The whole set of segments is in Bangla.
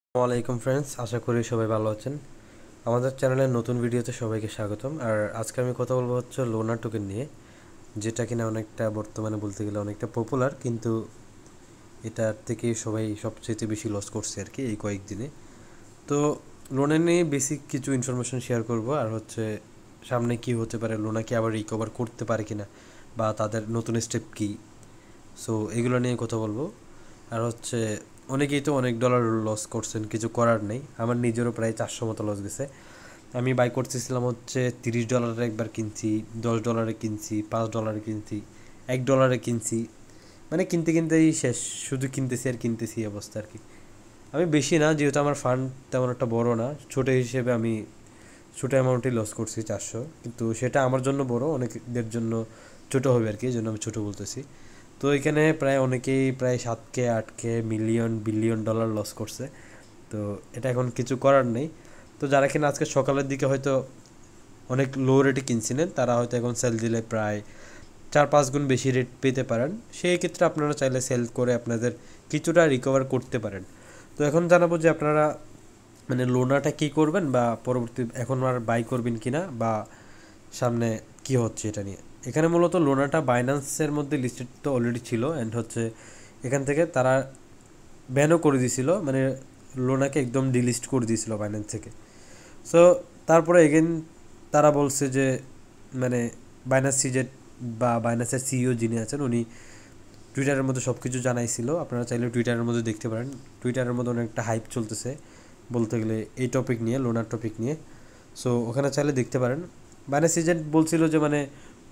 আলাইকুম ফ্রেন্ডস, আশা করি সবাই ভালো আছেন। আমাদের চ্যানেলের নতুন ভিডিওতে সবাইকে স্বাগতম। আর আজকে আমি কথা বলবো হচ্ছে লোনার টোকেন নিয়ে, যেটা কিনা অনেকটা বর্তমানে বলতে গেলে অনেকটা পপুলার, কিন্তু এটার থেকে সবাই সবচেয়ে বেশি লস করছে আর কি এই কয়েকদিনে। তো লোনা নিয়ে বেসিক কিছু ইনফরমেশন শেয়ার করব, আর হচ্ছে সামনে কি হতে পারে, লোনা কি আবার রিকভার করতে পারে কিনা, বা তাদের নতুন স্টেপ কী। সো এগুলো নিয়ে কথা বলবো। আর হচ্ছে অনেকেই তো অনেক ডলার লস করছেন, কিছু করার নেই। আমার নিজেরও প্রায় 400 মতো লস গেছে। আমি বাই করতেছিলাম হচ্ছে $30 একবার কিনছি, $10 কিনছি, $5 কিনছি, $1 কিনছি, মানে কিনতে কিনতেই শেষ, শুধু কিনতেছি আর কিনতেছি অবস্থা আর কি। আমি বেশি না, যেহেতু আমার ফান্ড তেমন একটা বড় না, ছোটো হিসেবে আমি ছোটো অ্যামাউন্টেই লস করছি 400, কিন্তু সেটা আমার জন্য বড়, অনেকদের জন্য ছোটো হবে আর কি, এই জন্য আমি ছোটো বলতেছি। তো এখানে প্রায় অনেকেই প্রায় 7K 8K million billion dollar loss করছে। তো এটা এখন কিছু করার নেই। তো যারা কিনা আজকে সকালের দিকে হয়তো অনেক লো রেটে কিনছিলেন, তারা হয়তো এখন সেল দিলে প্রায় 4-5 গুণ বেশি রেট পেতে পারেন। সেই ক্ষেত্রে আপনারা চাইলে সেল করে আপনাদের কিছুটা রিকভার করতে পারেন। তো এখন জানাবো যে আপনারা মানে লোনাটা কী করবেন, বা পরবর্তী এখন আর বাই করবেন কিনা, বা সামনে কি হচ্ছে এটা নিয়ে। এখানে মূলত লোনাটা বাইন্যান্সের মধ্যে লিস্টেড তো অলরেডি ছিল, অ্যান্ড হচ্ছে এখান থেকে তারা ব্যানও করে দিয়েছিল, মানে লোনাকে একদম ডিলিস্ট করে দিয়েছিল বাইন্যান্স থেকে। সো তারপরে এগেন তারা বলছে যে মানে বাইন্যান্স সিজেট বা বাইন্যান্সের সিইও যিনি আছেন, উনি টুইটারের মধ্যে সব কিছু জানাইছিল। আপনারা চাইলে টুইটারের মধ্যে দেখতে পারেন। টুইটারের মধ্যে অনেকটা হাইপ চলতেছে বলতে গেলে এই টপিক নিয়ে, লোনার টপিক নিয়ে। সো ওখানে চাইলে দেখতে পারেন। বাইন্যান্স এজেন্ট বলছিল যে মানে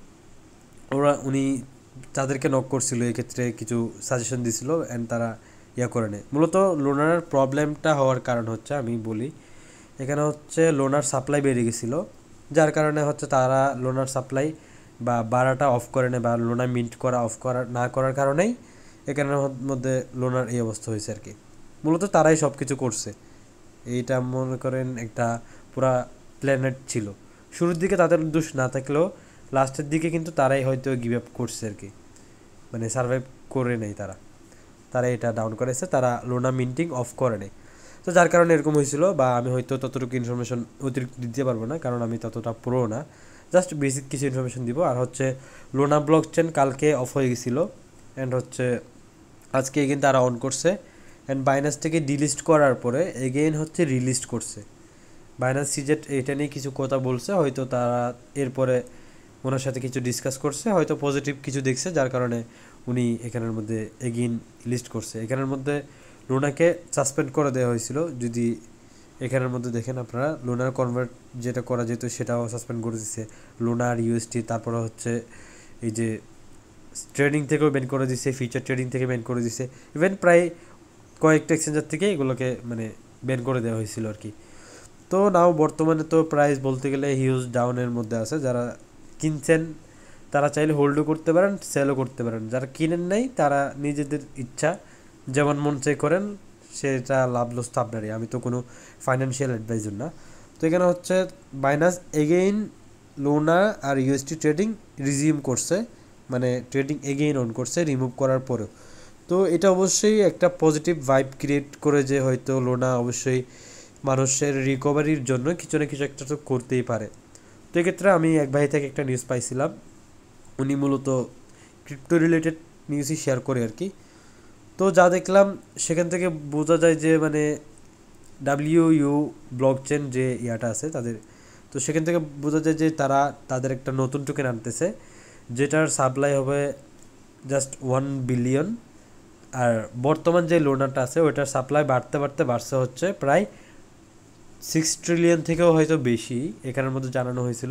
উনি তাদেরকে নক করছিল, এক্ষেত্রে কিছু সাজেশন দিছিল, অ্যান্ড তারা করে নেয়। মূলত লোনার প্রবলেমটা হওয়ার কারণ হচ্ছে, আমি বলি, এখানে হচ্ছে লোনার সাপ্লাই বেড়ে গেছিলো, যার কারণে হচ্ছে তারা লোনার সাপ্লাই বা বাড়াটা অফ করে নেয়, বা লোনা মিন্ট করা অফ করা না করার কারণেই এখানের মধ্যে লোনার এই অবস্থা হয়েছে আর কি। মূলত তারাই সব কিছু করছে। এইটা মনে করেন একটা পুরা প্ল্যানেট ছিল। শুরুর দিকে তাদের দোষ না থাকলেও লাস্টের দিকে কিন্তু তারাই হয়তো গিভ আপ করছে আর কি, মানে সার্ভাইভ করে নেই তারা, তারা এটা ডাউন করেছে, তারা লোনা মিন্টিং অফ করে নেই। তো যার কারণে এরকম হয়েছিল, বা আমি হয়তো ততটুকু ইনফরমেশন অতিরিক্ত দিতে পারবো না, কারণ আমি ততটা প্রো না, জাস্ট বেসিক কিছু ইনফরমেশন দিব। আর হচ্ছে লোনা ব্লক চেন কালকে অফ হয়ে গেছিলো, অ্যান্ড হচ্ছে আজকে এগেন তারা অন করছে, অ্যান্ড বাইনান্স থেকে ডিলিস্ট করার পরে এগেইন হচ্ছে রিলিস্ট করছে। বাইনান্স সিজেট এটা নিয়ে কিছু কথা বলছে, হয়তো তারা এরপরে ওনার সাথে কিছু ডিসকাস করছে, হয়তো পজিটিভ কিছু দেখছে, যার কারণে উনি এখানের মধ্যে এগেইন লিস্ট করছে। এখানের মধ্যে লুনাকে সাসপেন্ড করে দেওয়া হয়েছিল, যদি এখানের মধ্যে দেখেন আপনারা, লুনার কনভার্ট যেটা করা যেত সেটাও সাসপেন্ড করে দিচ্ছে, লুনার ইউএসটি। তারপরে হচ্ছে এই যে ট্রেডিং থেকেও ব্যান করে দিচ্ছে, ফিচার ট্রেডিং থেকে ব্যান করে দিচ্ছে, ইভেন প্রায় কয়েকটা এক্সচেঞ্জার থেকে এগুলোকে মানে ব্যান করে দেওয়া হয়েছিল আর কি। তো নাও বর্তমানে তো প্রাইস বলতে গেলে হিউজ ডাউনের মধ্যে আছে। যারা কিনছেন তারা চাইলে হোল্ডও করতে পারেন, সেলও করতে পারেন। যারা কিনেন নাই তারা নিজেদের ইচ্ছা, যেমন মন চাই করেন, সেটা লাভ লস তো আপনারই, আমি তো কোনো ফাইন্যান্সিয়াল অ্যাডভাইজার না। তো এখানে হচ্ছে বাইনান্স এগেইন লোনা আর ইউএসটি ট্রেডিং রিজিউম করছে, মানে ট্রেডিং এগেইন অন করছে রিমুভ করার পরেও। তো এটা অবশ্যই একটা পজিটিভ ভাইব ক্রিয়েট করে, যে হয়তো লোনা অবশ্যই মানুষের রিকভারির জন্য কিছু না কিছু একটা তো করতেই পারে। তো এক্ষেত্রে আমি এক ভাই থেকে একটা নিউজ পাইছিলাম, উনি মূলত ক্রিপ্টো রিলেটেড নিউজই শেয়ার করে আর কি। তো যা দেখলাম সেখান থেকে বোঝা যায় যে মানে ডাব্লিউ ব্লকচেন যে ইয়াটা আছে তাদের, তো সেখান থেকে বোঝা যায় যে তারা তাদের একটা নতুন টোকেন আনতেছে, যেটার সাপ্লাই হবে জাস্ট 1 বিলিয়ন। আর বর্তমান যে লোনারটা আছে ওইটার সাপ্লাই বাড়তে বাড়তে বাড়ছে হচ্ছে প্রায় 6 ট্রিলিয়ন থেকেও হয়তো বেশি, এখানের মধ্যে জানানো হয়েছিল।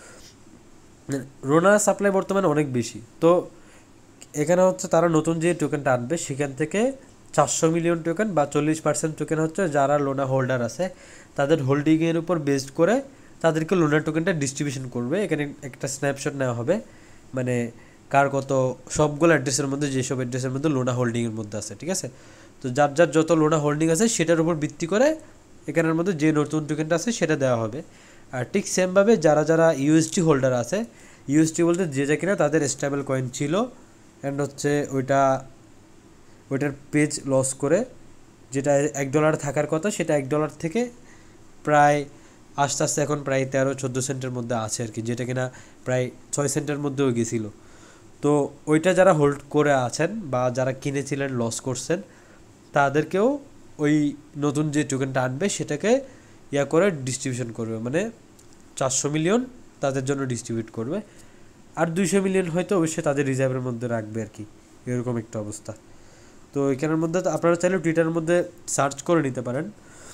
লোনার সাপ্লাই বর্তমানে অনেক বেশি। তো এখানে হচ্ছে তারা নতুন যে টোকেনটা আনবে সেখান থেকে 400 মিলিয়ন টোকেন বা 40% টোকেন হচ্ছে যারা লোনা হোল্ডার আছে তাদের হোল্ডিংয়ের উপর বেসড করে তাদেরকে লোনার টোকেনটা ডিস্ট্রিবিউশন করবে। এখানে একটা স্ন্যাপশট নেওয়া হবে, মানে কার কত, সবগুলো অ্যাড্রেসের মধ্যে, যেসব অ্যাড্রেসের মধ্যে লোনা হোল্ডিংয়ের মধ্যে আছে, ঠিক আছে। তো যার যার যত লোনা হোল্ডিং আছে সেটার উপর ভিত্তি করে এখানের মধ্যে যে নতুন টোকেনটা আছে সেটা দেওয়া হবে। আর ঠিক সেমভাবে যারা যারা ইউএসটি হোল্ডার আছে, ইউএসটি বলতে যে কিনা তাদের স্টেবল কয়েন ছিল, অ্যান্ড হচ্ছে ওইটার পেজ লস করে যেটা $1 থাকার কথা সেটা $1 থেকে প্রায় আস্তে আস্তে এখন প্রায় 13-14 সেন্টের মধ্যে আছে আর কি, যেটা কিনা প্রায় 6 সেন্টের মধ্যেও গেছিলো। তো ওইটা যারা হোল্ড করে আছেন বা যারা কিনেছিলেন লস করছেন তাদেরকেও ওই নতুন যে টোকেনটা আনবে সেটাকে করে ডিস্ট্রিবিউশন করবে, মানে 400 মিলিয়ন তাদের জন্য ডিস্ট্রিবিউট করবে, আর 200 মিলিয়ন হয়তো অবশ্যই তাদের রিজার্ভের মধ্যে রাখবে আর কি, এরকম একটা অবস্থা। তো এখানের মধ্যে আপনারা চাইলে টুইটারের মধ্যে সার্চ করে নিতে পারেন,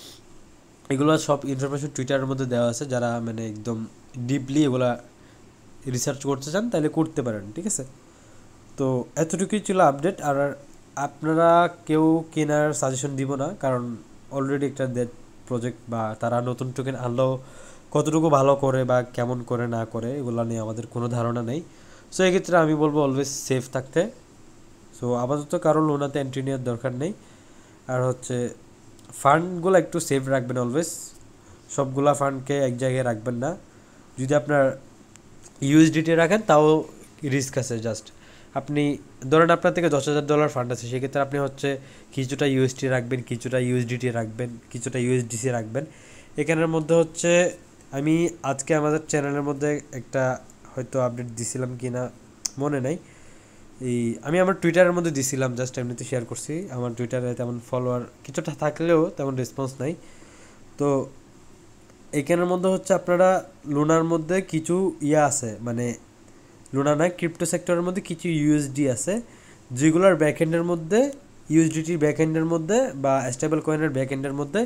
এগুলো সব ইনফরমেশন টুইটারের মধ্যে দেওয়া আছে, যারা মানে একদম ডিপলি এগুলা রিসার্চ করতে চান তাহলে করতে পারেন, ঠিক আছে। তো এতটুকুই ছিল আপডেট। আর আপনারা কেউ কেনার সাজেশন দিব না, কারণ অলরেডি একটা ডেট প্রজেক্ট বা তারা নতুন টোকেন আনলেও কতটুকু ভালো করে বা কেমন করে না করে এগুলো নিয়ে আমাদের কোনো ধারণা নেই। সো এক্ষেত্রে আমি বলবো অলওয়েজ সেফ থাকতে। সো আপাতত কারো লোনাতে এন্ট্রি নেওয়ার দরকার নেই। আর হচ্ছে ফান্ডগুলো একটু সেফ রাখবেন অলওয়েজ, সবগুলা ফান্ডকে এক জায়গায় রাখবেন না। যদি আপনার ইউএসডিটি রাখেন তাও রিস্ক আছে। জাস্ট আপনি ধরেন আপনার থেকে $10,000 ফান্ড আছে, সেক্ষেত্রে আপনি হচ্ছে কিছুটা ইউএসটি রাখবেন, কিছুটা ইউএসডিটি রাখবেন, কিছুটা ইউএসডিসি রাখবেন। এখানের মধ্যে হচ্ছে আমি আজকে আমাদের চ্যানেলের মধ্যে একটা হয়তো আপডেট দিছিলাম কি না মনে নাই, আমি আমার টুইটারের মধ্যে দিছিলাম, জাস্ট এমনিতে শেয়ার করছি। আমার টুইটারে তেমন ফলোয়ার কিছুটা থাকলেও তেমন রেসপন্স নাই। তো এখানের মধ্যে হচ্ছে আপনারা লুনার মধ্যে কিছু আছে, মানে লুনা নয়, ক্রিপ্টো সেক্টরের মধ্যে কিছু ইউএসডি আছে যেগুলোর ব্যাকএন্ডের মধ্যে, ইউএসডিটির ব্যাকএন্ডের মধ্যে বা স্টেবল কয়েনের ব্যাকএন্ডের মধ্যে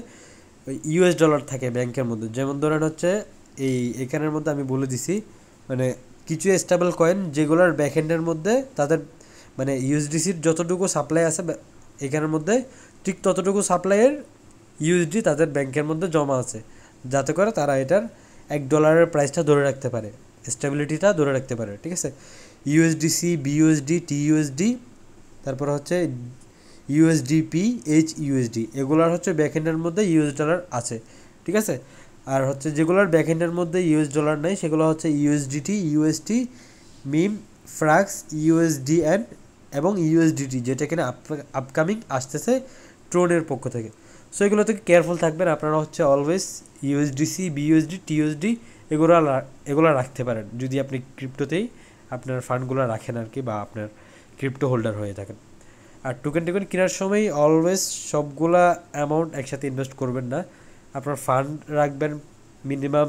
$US থাকে ব্যাংকের মধ্যে। যেমন ধরেন হচ্ছে এখানের মধ্যে আমি বলে দিছি, মানে কিছু স্টেবল কয়েন যেগুলোর ব্যাকএন্ডের মধ্যে তাদের মানে ইউএসডিসির যতটুকু সাপ্লাই আছে এখানের মধ্যে ঠিক ততটুকু সাপ্লাইয়ের ইউএসডি তাদের ব্যাংকের মধ্যে জমা আছে, যাতে করে তারা এটার $1 প্রাইসটা ধরে রাখতে পারে, স্টেবিলিটিটা ধরে রাখতে পারে, ঠিক আছে। ইউএসডিসি, বিইউএসডি, টিইউএসডি, তারপর হচ্ছে ইউএসডিপি, এইচইউএসডি, এগুলোর হচ্ছে ব্যাকএন্ডের মধ্যে $US আছে, ঠিক আছে। আর হচ্ছে যেগুলোর ব্যাকএন্ডের মধ্যে $US নেই সেগুলো হচ্ছে ইউএসডিটি, ইউএসটি, মিম, ফ্রাক্স, ইউএসডিএন এবং ইউএসডিটি, যেটা কিনা আপকামিং আসতেছে ট্রোনের পক্ষ থেকে। সো এগুলো থেকে কেয়ারফুল থাকবেন আপনারা, হচ্ছে অলওয়েজ ইউএসডিসি, বিইউএসডি, টিইউএসডি এগুলো রাখতে পারেন যদি আপনি ক্রিপ্টোতেই আপনার ফান্ডগুলো রাখেন আর কি, বা আপনার ক্রিপ্টো হোল্ডার হয়ে থাকেন। আর টোকেন কেনার সময় অলওয়েজ সবগুলা অ্যামাউন্ট একসাথে ইনভেস্ট করবেন না, আপনার ফান্ড রাখবেন মিনিমাম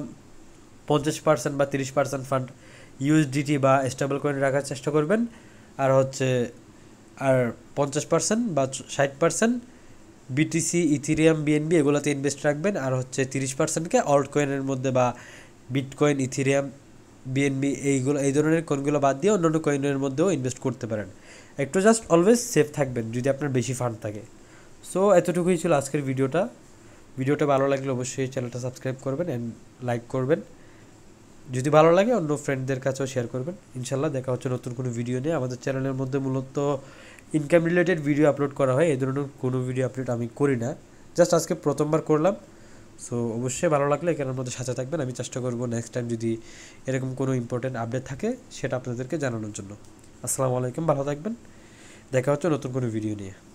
50% বা 30% ফান্ড ইউএসডিটি বা স্টেবল কয়েন রাখার চেষ্টা করবেন, আর হচ্ছে আর 50% বা 60% বিটিসি, ইথিরিয়াম, বিএনবি এগুলোতে ইনভেস্ট রাখবেন, আর হচ্ছে 30%কে অল্ট কয়েনের মধ্যে বা বিটকয়েন, ইথিরিয়াম, বিএনবি এই ধরনের কয়েনগুলো বাদ দিয়ে অন্যান্য কয়েনের মধ্যেও ইনভেস্ট করতে পারেন। একটু জাস্ট অলওয়েজ সেফ থাকবেন যদি আপনার বেশি ফান্ড থাকে। সো এতটুকুই ছিল আজকের ভিডিওটা ভালো লাগলে অবশ্যই চ্যানেলটা সাবস্ক্রাইব করবেন অ্যান্ড লাইক করবেন। যদি ভালো লাগে অন্য ফ্রেন্ডদের কাছেও শেয়ার করবেন। ইনশাল্লাহ দেখা হচ্ছে নতুন কোনো ভিডিও নিয়ে। আমাদের চ্যানেলের মধ্যে মূলত ইনকাম রিলেটেড ভিডিও আপলোড করা হয়, এই ধরনের কোনো ভিডিও আপলোড আমি করি না, জাস্ট আজকে প্রথমবার করলাম। সো অবশ্যই ভালো লাগলে এখানের মধ্যে সাথে থাকবেন, আমি চেষ্টা করবো নেক্সট টাইম যদি এরকম কোনো ইম্পর্টেন্ট আপডেট থাকে সেটা আপনাদেরকে জানানোর জন্য। আসসালামু আলাইকুম, ভালো থাকবেন, দেখা হচ্ছে নতুন কোনো ভিডিও নিয়ে।